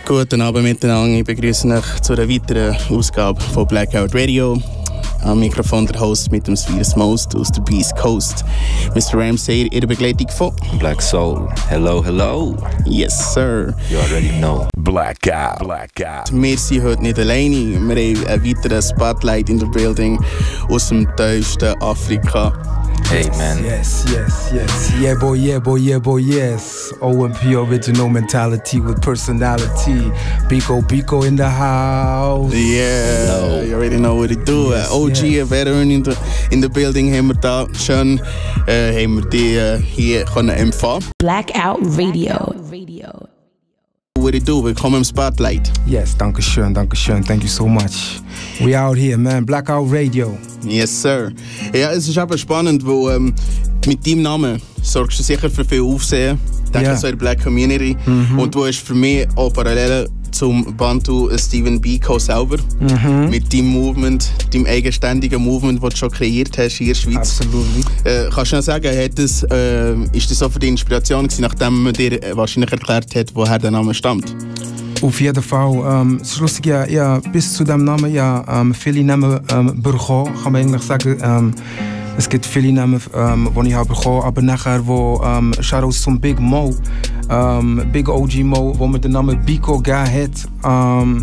Guten Abend miteinander, ich begrüße euch zu einer weiteren Ausgabe von Blackout Radio. Am Mikrofon der Host mit dem Sweetest Most aus der Beast Coast. Mr. Ramsey in der Begleitung von Black Soul. Hello, hello. Yes, sir. You already know. Blackout. Wir sind heute nicht alleine. Wir haben einen weiteren Spotlight in the building aus dem tiefsten Afrika. Hey, man. Yes. Yeah, boy, yes. OMP original mentality with personality. Biko in the house. Yeah, Hello. you already know what it do. Yes, OG, yes. a veteran in the building haben wir da. Schön haben wir die hier können empfangen. Blackout Radio. What it do? Willkommen im Spotlight. Yes, danke schön. Thank you so much. We out here, man. Blackout Radio. Yes, sir. Ja, es ist eben spannend, weil mit deinem Namen sorgst du sicher für viel Aufsehen. Denke Ja. so in der Black Community. Und du hast für mich auch Parallelen zum Bantu Stephen Biko selber. Mit deinem Movement, deinem eigenständigen Movement, das du schon kreiert hast hier in der Schweiz. Absolutely. Kannst du noch sagen, ist das so für die Inspiration gewesen, nachdem man dir wahrscheinlich erklärt hat, woher der Name stammt? Auf jeden Fall. Es ist lustig, ja, bis zu dem Namen, viele Namen bekommen, kann man eigentlich sagen. Es gibt viele Namen, die ich habe bekommen, aber nachher, Shoutouts zum Big Mo, Big OG Mo, wo mir den Namen Biko gegeben hat.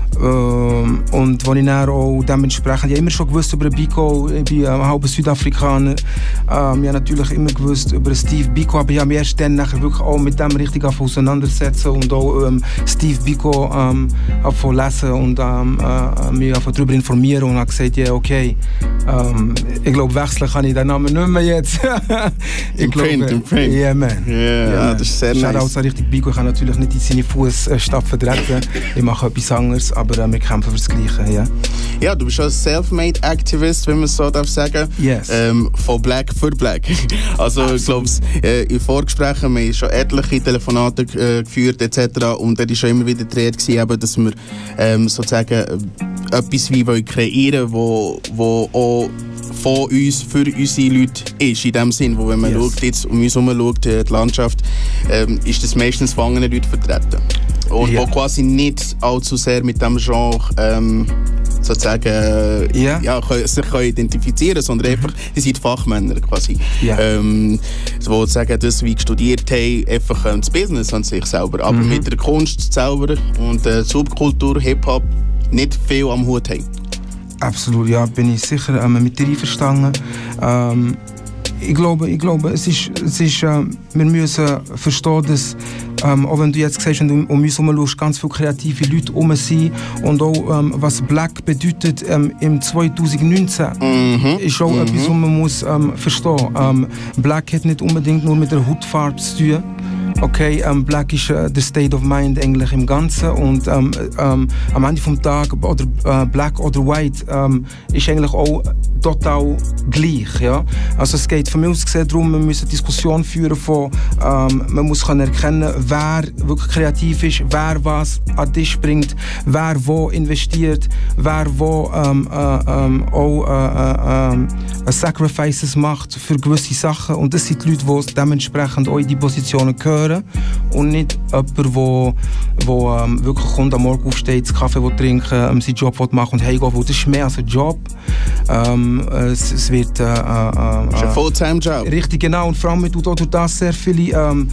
Und wo ich dann auch dementsprechend, ich habe immer schon gewusst über Biko, ich bin halber Südafrikaner. Ich habe natürlich immer gewusst über Steve Biko, aber ich habe mich erst dann nachher wirklich auch mit dem richtig auseinandersetzen und auch Steve Biko lesen und mich darüber informieren und habe gesagt, ja, okay, ich glaube, wechseln kann ich den Namen nicht mehr jetzt. Im Print. Yeah, man. Yeah, das ist sehr nice. Shoutouts an richtig Biko, ich kann natürlich nicht in seine Fußstapfen vertreten. Ich mache etwas anderes, aber wir kämpfen für das Gleiche, ja. Ja, du bist ein Self-Made-Activist, wenn man es so darf sagen. Yes. Von Black für Black. Also ich glaube, in Vorgesprächen haben wir schon etliche Telefonate geführt etc. Und da war schon immer wieder die Rede gewesen, dass wir sozusagen etwas wie kreieren wollen, wo auch von uns, für unsere Leute ist, in dem Sinn, wo wenn man schaut, jetzt um uns herum schaut, die Landschaft, ist das meistens gefangene Leute vertreten. Und wo quasi nicht allzu sehr mit dem Genre sozusagen sich können identifizieren, sondern einfach, die sind Fachmänner quasi. Die sagen, das wie studiert haben, einfach das Business an sich selber, aber mit der Kunst selber und der Subkultur, Hip-Hop nicht viel am Hut haben. Absolut, ja, bin ich sicher mit dir einverstanden. Ich glaube, es ist, wir müssen verstehen, dass, auch wenn du jetzt siehst, wenn du um uns herum schaust, ganz viele kreative Leute herum sind und auch, was Black bedeutet im 2019, ist auch etwas, was man muss verstehen. Black hat nicht unbedingt nur mit der Hautfarbe zu tun. Okay, Black ist der State of Mind eigentlich im Ganzen und am Ende vom Tag, oder Black oder White, ist eigentlich auch total gleich. Ja? Also es geht von mir aus gesehen darum, wir müssen eine Diskussion führen von, man muss erkennen, wer wirklich kreativ ist, wer was an den Tisch bringt, wer wo investiert, wer wo auch Sacrifices macht für gewisse Sachen und das sind die Leute, die dementsprechend auch in die Positionen gehören und nicht jemand, der wirklich kommt, am Morgen aufsteht, den Kaffee trinken, seinen Job machen und heimgehen, das ist mehr als ein Job. Es wird ist ein Fulltime-Job. Richtig, genau. Und vor allem tut auch durch das sehr viele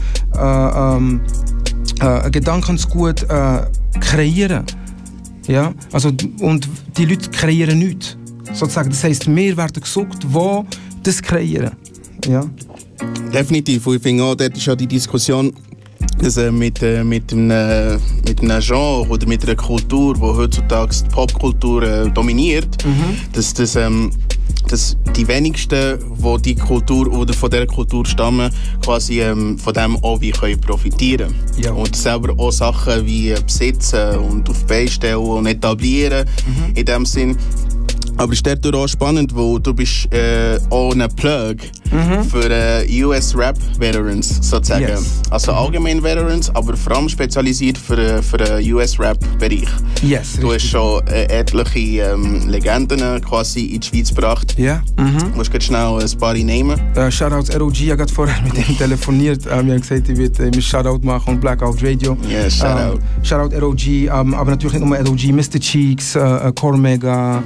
Gedankensgut kreieren. Ja? Also, und die Leute kreieren nichts. Sozusagen. Das heisst, wir werden gesucht, die das kreieren. Ja? Definitiv. Und ich finde auch, dort ist ja die Diskussion, dass mit einem Genre oder mit einer Kultur, die heutzutage die Popkultur dominiert, dass die wenigsten, die die Kultur oder von dieser Kultur stammen, quasi von dem auch wie können profitieren. Ja. Und selber auch Sachen wie besitzen und auf die Beine stellen und etablieren in dem Sinn. Aber es ist dadurch auch spannend, weil du bist auch ein Plug für US Rap Veterans sozusagen. Yes. Also allgemein Veterans, aber vor allem spezialisiert für den US Rap Bereich. Yes, Du hast richtig. schon etliche Legenden quasi in die Schweiz gebracht. Ja, Du musst jetzt schnell ein paar nehmen. Shoutouts ROG, ich habe vorher mit ihm telefoniert. Wir haben gesagt, ich werde ihm Shoutout machen und Blackout Radio. Ja, Shoutout. Shoutout ROG, aber natürlich nicht nur ROG, Mr. Cheeks, Cormega,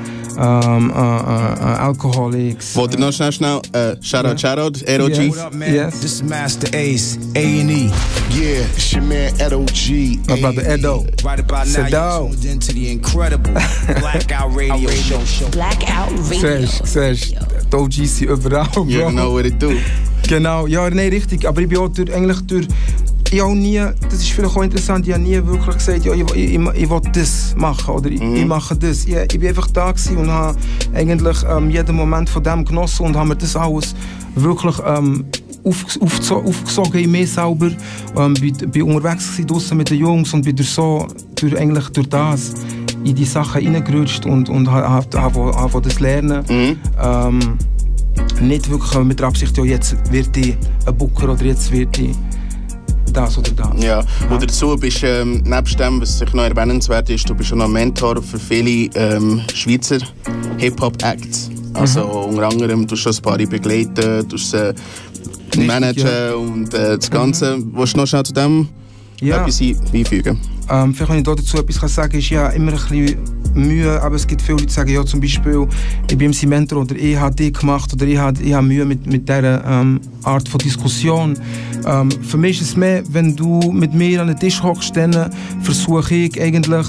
Alcoholics. Wollt ihr noch schnell Shoutout, ROG? Yes. What up, man? Yes. This is Master Ace, A&E. Yeah, it's your man ROG. My brother Edo. Right about now, Sedao. you tuned into the incredible Blackout Radio Show. Blackout Radio. Siehst die OG's sind überall, Bro. You know what it do. Genau, ja, nein, richtig. Aber ich bin auch ich habe nie, das ist vielleicht auch interessant, ich habe nie wirklich gesagt, ja, ich will das machen oder ich mache das. Ich bin einfach da gewesen und habe eigentlich jeden Moment von dem genossen und habe mir das alles wirklich aufgesogen in mir selber. Bin unterwegs gewesen, draussen mit den Jungs und bin durch das in die Sachen reingerutscht und habe das lernen. Nicht wirklich mit der Absicht, ja, jetzt wird ich ein Booker oder jetzt wird ich das oder das. Ja, und dazu bist du, nebst dem, was sich noch erwähnenswert ist, du bist schon noch Mentor für viele Schweizer Hip-Hop-Acts. Also unter anderem tust du ein paar begleiten, tust sie managen und das Ganze. Willst du noch schnell zu dem etwas beifügen? Vielleicht, wenn ich dazu etwas sagen kann, ist ja immer ein bisschen Mühe, aber es gibt viele Leute, die sagen, ja, zum Beispiel, ich bin im Mentor oder ich habe das gemacht oder ich habe Mühe mit dieser Art von Diskussion. Für mich ist es mehr, wenn du mit mir an den Tisch hockst, dann versuche ich eigentlich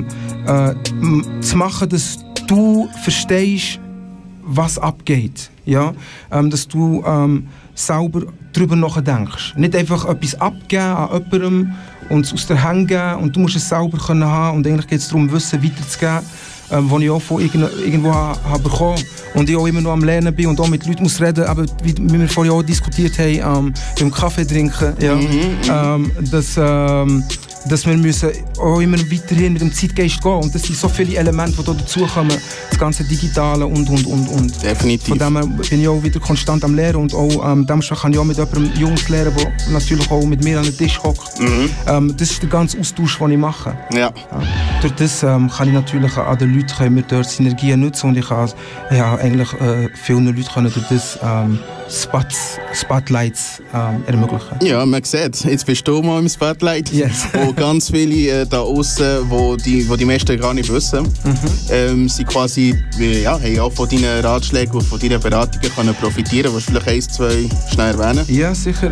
zu machen, dass du verstehst, was abgeht. Ja? Dass du selber darüber nachdenkst. Nicht einfach etwas abgeben an jemandem und es aus der Hand geben und du musst es selber können haben und eigentlich geht es darum, Wissen weiterzugeben, das ich auch von irgendwo habe bekommen und ich auch immer noch am Lernen bin und auch mit Leuten muss reden, aber wie wir vorher auch diskutiert haben, beim Kaffee trinken, ja, dass wir müssen auch immer weiterhin mit dem Zeitgeist gehen und das sind so viele Elemente, die da dazukommen, das ganze Digitale und. Definitiv. Von dem her bin ich auch wieder konstant am Lernen und auch dementsprechend kann ich auch mit jemandem Jungs lernen, der natürlich auch mit mir an den Tisch hockt. Das ist der ganze Austausch, den ich mache. Ja. Durch das kann ich natürlich an den Leuten mir dort Synergien nutzen und ich kann eigentlich vielen Leuten können durch das Spotlights ermöglichen. Ja, man sieht, jetzt bist du mal im Spotlight, Yes. wo ganz viele da außen, wo die meisten gar nicht wissen, sie quasi haben auch von deinen Ratschlägen und von deinen Beratungen können profitieren. Willst du vielleicht 1, 2 schnell erwähnen? Ja, sicher.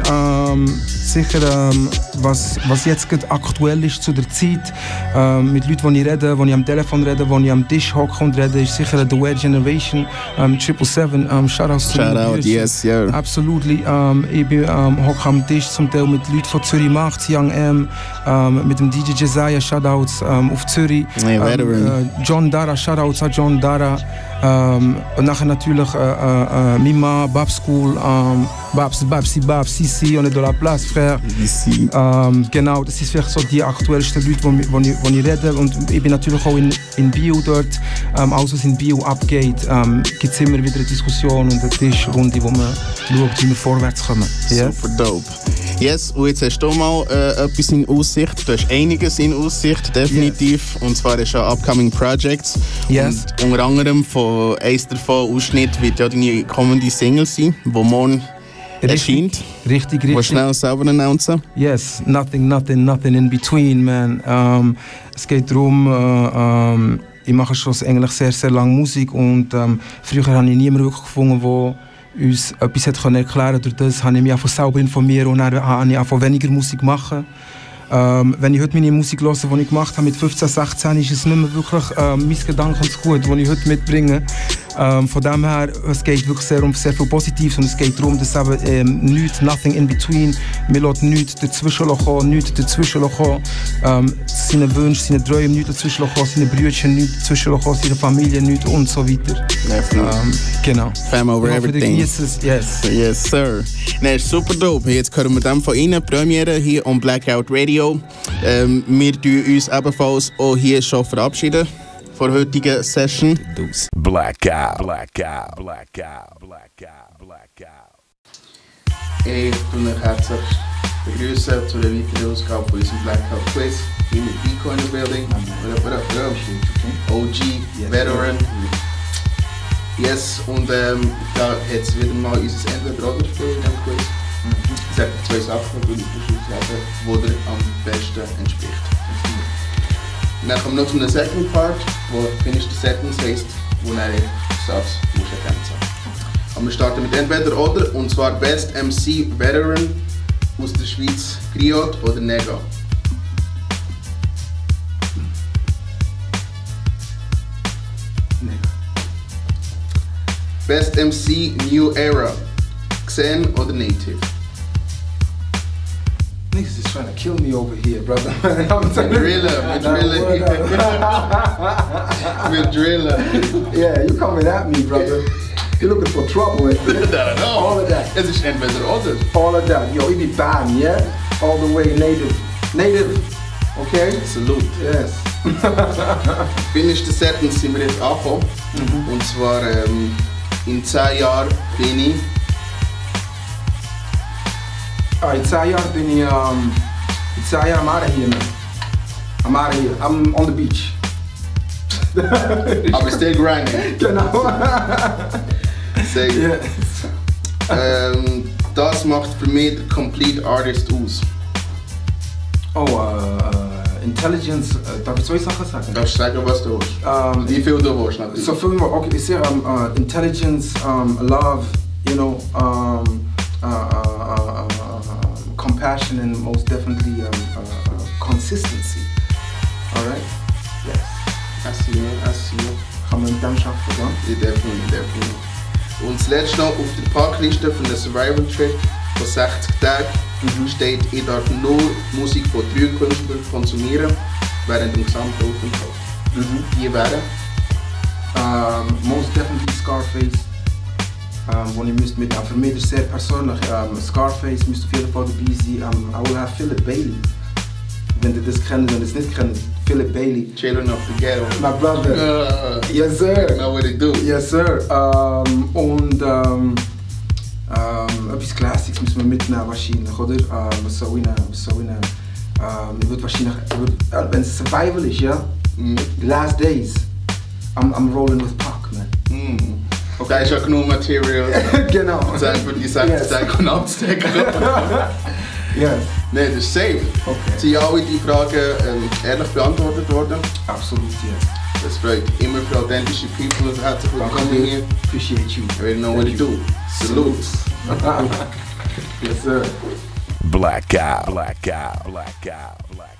Was jetzt gerade aktuell ist zu der Zeit, mit Leuten, die ich rede, die ich am Telefon rede, die ich am Tisch hocke und rede, ist sicher The Weird Generation, 777, Shoutouts zu den Shoutout, Brüdern. yes, yeah. Absolutely. Ich bin hocke am Tisch zum Teil mit Leuten von Zürich Macht, Young M, mit dem DJ Jesiah, Shoutouts auf Zürich. Hey, veteran. John Dara, Shoutouts an John Dara. Und nachher natürlich Mima, Bab School, Bab Sisi, on est de la place, frère. Ici. Genau, das ist vielleicht so die aktuellsten Leute, die ich rede. Und ich bin natürlich auch in Bio dort. Alles, was in Bio abgeht, gibt es immer wieder eine Diskussion und eine Tischrunde, wo man schaut, wie wir vorwärts kommen. Yes? Super dope. Yes, und jetzt hast du mal etwas in Aussicht. Du hast einiges in Aussicht, definitiv. Yes. Und zwar ist ja Upcoming Projects. Yes. Und unter anderem von eins davon Ausschnitt wird ja deine kommende Single sein, die morgen erscheint. Richtig. Willst du schnell selber announcen? Yes, nothing in between, man. Es geht darum, ich mache schon eigentlich sehr, sehr lange Musik und früher habe ich niemanden wirklich gefunden, der uns etwas erklären konnte. Durch das habe ich mich einfach selber informiert und dann habe ich einfach weniger Musik machen. Wenn ich heute meine Musik höre, die ich gemacht habe mit 15, 16, ist es nicht mehr wirklich mein Gedankensgut, das ich heute mitbringe. Von dem her, es geht wirklich sehr viel Positives und es geht darum, dass eben nothing in between, wir lassen nichts dazwischen kommen, seine Wünsche, seine Träume nichts dazwischen kommen, seine Brüder nichts dazwischen kommen, seine Familie nichts und so weiter. Genau. Fam over everything. Yes. Yes, sir. Nee, ist super dope. Jetzt hören wir dann von Ihnen, Premiere hier on Blackout Radio. Wir tun uns ebenfalls auch hier schon verabschieden von der heutigen Session. Blackout. Ich begrüße euch herzlich begrüßen zu einer weiteren Ausgabe von unserem Blackout Quiz. Hier mit Pico in the building. What up? OG, Veteran. Yes, und da hat es wieder mal unser Entweder-Oder-Spiel in diesem Quiz. Ich sage 2 Sachen, die ich sagen, wo dir am besten entspricht. Dann kommen wir noch zum Second Part, wo Finish the Sentence heisst, wo dann den Satz erkennen soll. Aber wir starten mit Entweder-Oder, und zwar Best MC Veteran aus der Schweiz, Griot oder Nega? Nega. Best MC New Era, Xen oder Native? Niggas is trying to kill me over here, brother. We're driller. Yeah, you coming at me, brother. You're looking for trouble. All of that. Es ist Entweder-Oder. All of that. Yo, we be banned, yeah? All the way native. Native. Okay? Salute. Yes. Finish the Sentence sind wir jetzt angekommen. Und zwar in 10 Jahren bin ich. Alright, 10 Jahre bin ich, in 10 Jahren I'm out of here, man. I'm out of here. I'm on the beach. Aber still grinding. Genau. Sehr gut. Yeah. Das macht für mich der Complete Artist aus. Oh, Intelligence, darf ich 2 Sachen sagen? Darfst du sagen, was du willst? Wie viel du willst, natürlich. So viel, okay, ich sehe Intelligence, Love, you know, compassion, and most definitely consistency. Alright? Yes. I see you. Kann man mit dem schaffen, oder? Ja, definitely. Und das letzte noch auf der Packliste von der Survival Trip von 60 Tagen steht, ich darf nur Musik von 3 Künstlern konsumieren während dem gesamten Aufenthalt. Die wären? Most definitely Scarface. Wo ich müsste mit, für mich ist sehr persönlich, Scarface müsste auf jeden Fall dabei sein. I will have Philip Bailey. Wenn ihr das kennt, wenn ihr es nicht kennt, Philip Bailey. Children of the Ghetto. My brother. Yes, sir. You know what they do. Yes, sir. Und etwas Classics müssen wir mitnehmen wahrscheinlich, oder? Ich würde wahrscheinlich, wenn es Survival ist, ja? The Last Days. I'm rolling with Pac, man. Okay. Da ist ja genug Material. Genau. Für die 60 Tage abzudecken. Yes. Nein, das ist safe. Okay. Sind alle die Fragen ehrlich beantwortet worden? Absolut, yes. Das freut immer für authentische People. Herzlich willkommen hier. Appreciate you. I already know what to do. Salute. Yes, sir. Blackout.